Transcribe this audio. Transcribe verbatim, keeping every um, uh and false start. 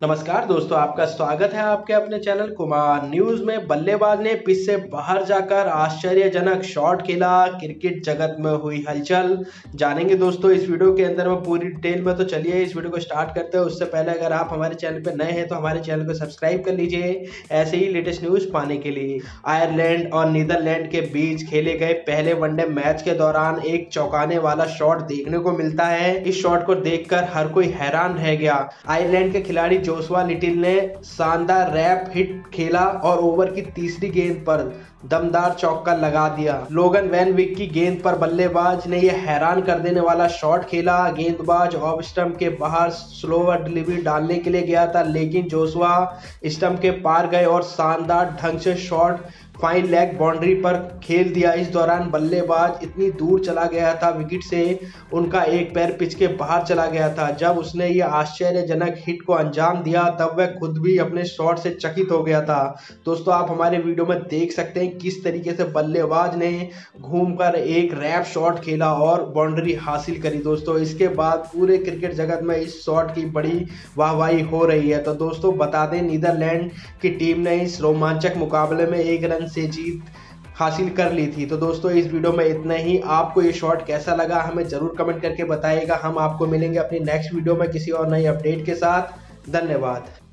नमस्कार दोस्तों, आपका स्वागत है आपके अपने चैनल कुमार न्यूज में। बल्लेबाज ने पिच से बाहर जाकर आश्चर्यजनक शॉट खेला, क्रिकेट जगत में हुई हलचल। जानेंगे दोस्तों इस वीडियो के अंदर में पूरी डिटेल में। तो चलिए इस वीडियो को स्टार्ट करते हैं। उससे पहले अगर आप हमारे चैनल पर नए हैं तो हमारे चैनल को सब्सक्राइब कर लीजिए ऐसे ही लेटेस्ट न्यूज पाने के लिए। आयरलैंड और नीदरलैंड के बीच खेले गए पहले वनडे मैच के दौरान एक चौंकाने वाला शॉट देखने को मिलता है। इस शॉट को देखकर हर कोई हैरान रह गया। आयरलैंड के खिलाड़ी जोशुआ लिटिल ने शानदार रैप हिट खेला और ओवर की तीसरी गेंद पर दमदार चौका लगा दिया। लोगन वैन विक की गेंद पर बल्लेबाज ने यह हैरान कर देने वाला शॉट खेला। गेंदबाज ऑफ स्टंप के बाहर स्लोवर डिलीवरी डालने के लिए गया था, लेकिन जोशुआ स्टंप के पार गए और शानदार ढंग से शॉट फाइन लेग बाउंड्री पर खेल दिया। इस दौरान बल्लेबाज इतनी दूर चला गया था विकेट से, उनका एक पैर पिच के बाहर चला गया था। जब उसने ये आश्चर्यजनक हिट को अंजाम दिया तब वह खुद भी अपने शॉट से चकित हो गया था। दोस्तों आप हमारे वीडियो में देख सकते हैं किस तरीके से बल्लेबाज ने घूमकर एक रैप शॉट खेला और बाउंड्री हासिल करी। दोस्तों इसके बाद पूरे क्रिकेट जगत में इस शॉट की बड़ी वाहवाही हो रही है। तो दोस्तों बता दें, नीदरलैंड की टीम ने इस रोमांचक मुकाबले में एक रन से जीत हासिल कर ली थी। तो दोस्तों इस वीडियो में इतना ही। आपको ये शॉट कैसा लगा हमें जरूर कमेंट करके बताइएगा। हम आपको मिलेंगे अपनी नेक्स्ट वीडियो में किसी और नई अपडेट के साथ। धन्यवाद।